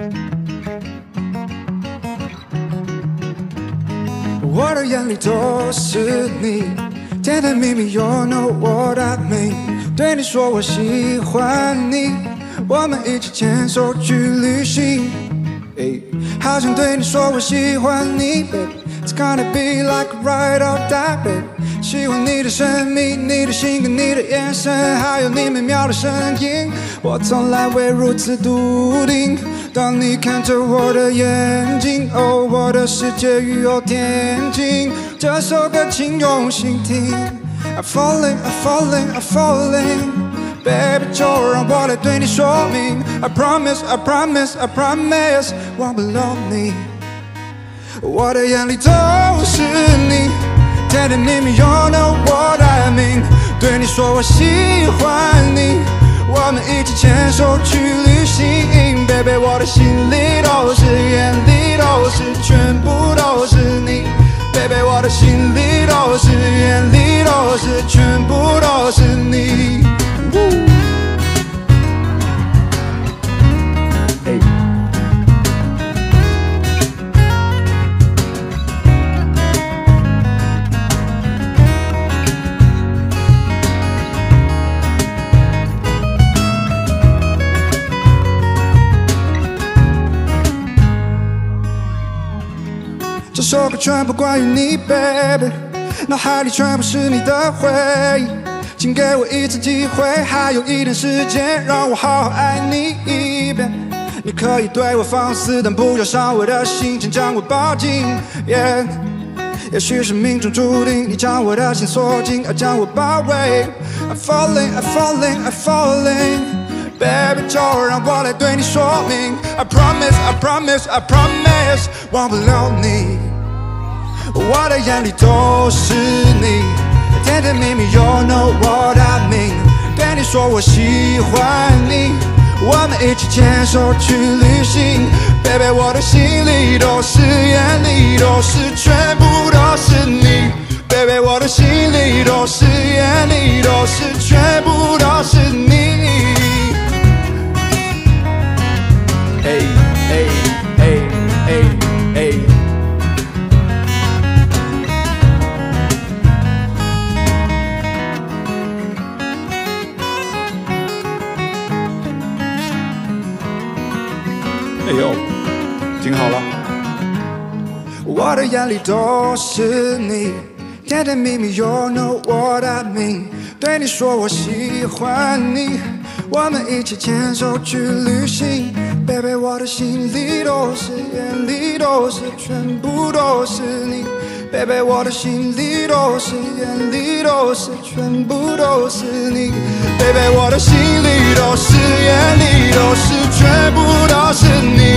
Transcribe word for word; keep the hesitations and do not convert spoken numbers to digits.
我的眼里都是你，甜甜蜜蜜 ，You know what I mean。对你说我喜欢你，我们一起牵手去旅行。Hey, 好想对你说我喜欢你 ，Baby。It's gonna be like a ride or die, baby。喜欢你的神秘，你的性格，你的眼神，还有你美妙的声音，我从来未如此笃定。当你看着我的眼睛，哦，我的世界雨后天晴。这首歌请用心听 ，I'm falling, I'm falling, I'm falling。Baby， 就让我来对你说明 ，I promise, I promise, I promise， 忘不了你。我的眼里都是你，甜甜蜜蜜 ，You know what I mean。对你说我喜欢你，我们一起牵手去旅行 ，Baby， 我的心里都是，眼里都是，全部都是你。Baby， 我的心里都是，眼里都是，全部都是你。Hey. 这首歌全部关于你 ，baby， 脑海里全部是你的回忆。请给我一次机会，还有一点时间，让我好好爱你一遍。你可以对我放肆，但不要伤我的心，请将我抱紧。Yeah， 也许是命中注定，你将我的心锁紧，要将我包围。I'm falling, I'm falling, I'm falling。Baby， 就让我来对你说明 I promise, I promise, I promise， 忘不了你。我的眼里都是你，甜甜蜜蜜 ，You know what I mean。对你说我喜欢你，我们一起牵手去旅行。Baby， 我的心里都是，眼里都是，全部都是你。Baby， 我的心里都是，眼里都是，全部都是你。Hey, hey, hey, hey, hey。哎呦，听好了。我的眼里都是你，甜甜蜜蜜 ，You know what I mean。对你说我喜欢你，我们一起牵手去旅行。Baby， 我的心里都是，眼里都是，全部都是你。Baby， 我的心里都是，眼里都是，全部都是你。Baby， 我的心里都是，眼里都是，全部都是你。